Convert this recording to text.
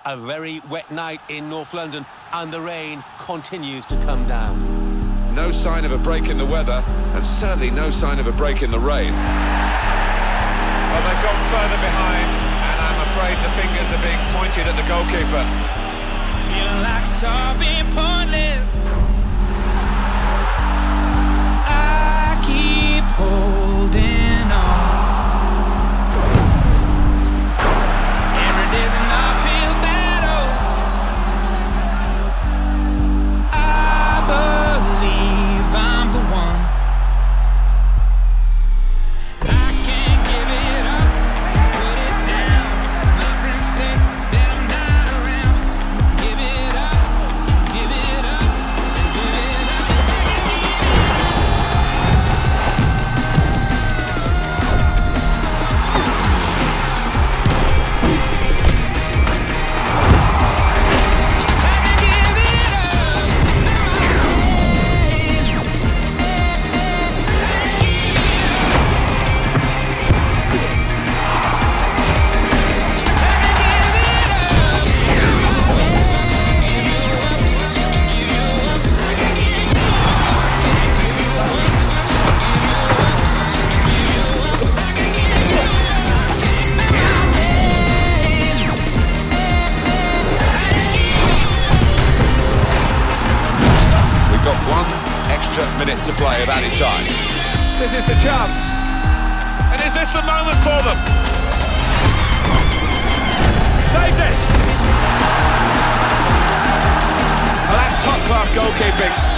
A very wet night in North London, and the rain continues to come down. No sign of a break in the weather, and certainly no sign of a break in the rain. Well, they've gone further behind, and I'm afraid the fingers are being pointed at the goalkeeper. Feeling like it's all been pointless. I keep holding on. Every day's an uphill battle. I believe I'm the one. I can't give it up, put it down. My friends say that I'm not around. Give it up, give it up, give it up. We've got 1 extra minute to play of added time. This is the chance. And is this the moment for them? Saved it! Well, that's top-class goalkeeping.